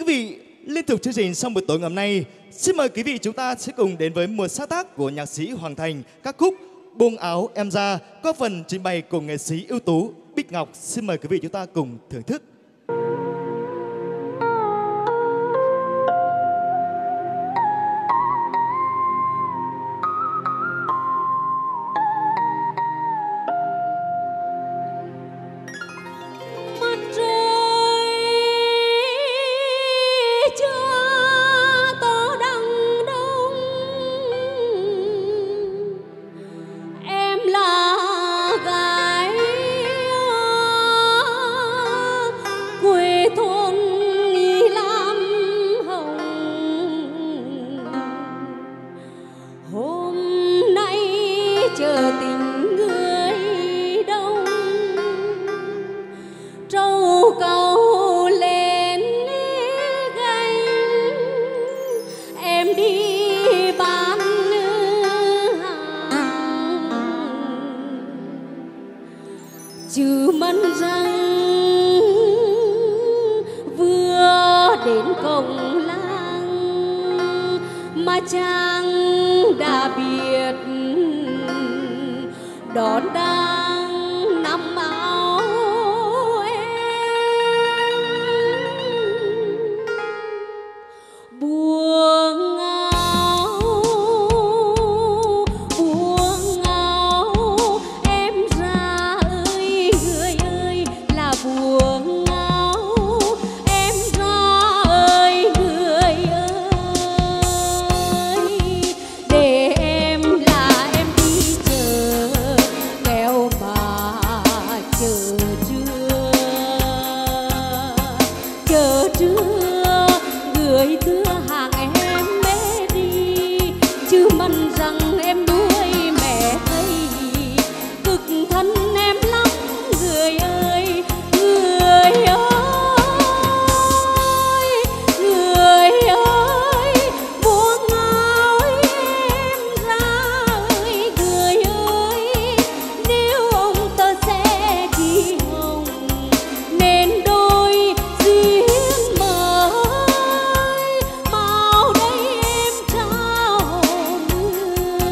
vị, liên tục chương trình sau buổi tối ngày hôm nay, xin mời quý vị chúng ta sẽ cùng đến với một sáng tác của nhạc sĩ Hoàng Thành, các khúc Buông áo em ra, có phần trình bày của nghệ sĩ ưu tú Bích Ngọc. Xin mời quý vị chúng ta cùng thưởng thức. Chứ mân rằng vừa đến cổng làng mà chàng đã biết đón đang nằm áo em buông em ra ơi người ơi là buông áo em ra ơi người ơi để em là em đi chờ kẻo mà chờ trưa người thưa hàng em mê đi chứ mần rằng em đuôi mẹ thấy cực thân em lắm người ơi người ơi người ơi buông áo em ra ơi người ơi nếu ông tơ sẽ chỉ hồng nên đôi duyên mới mau đây em trao người.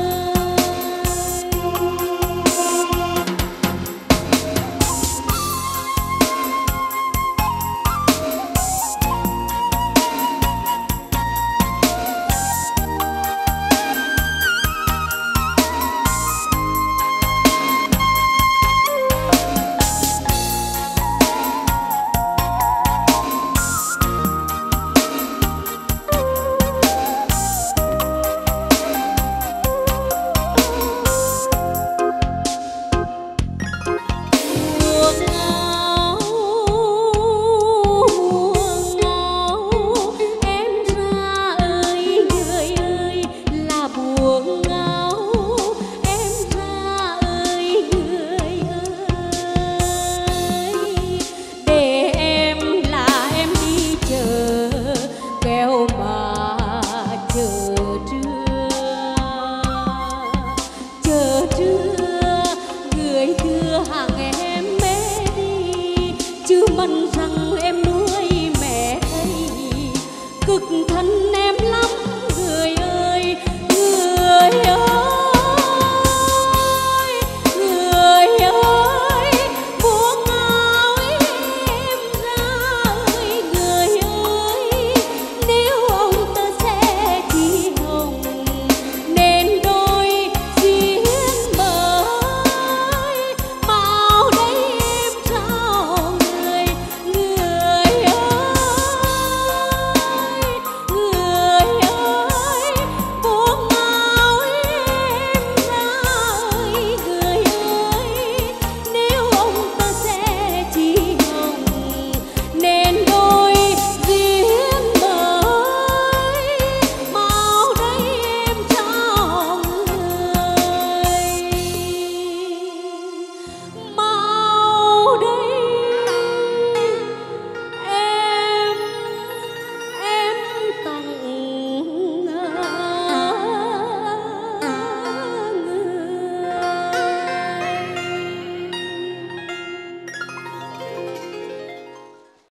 Buông áo em ra ơi người ơi để em là em đi chờ kẻo mà chờ trưa người thưa hàng em mê đi chứ mần rằng em nuôi mẹ thấy cực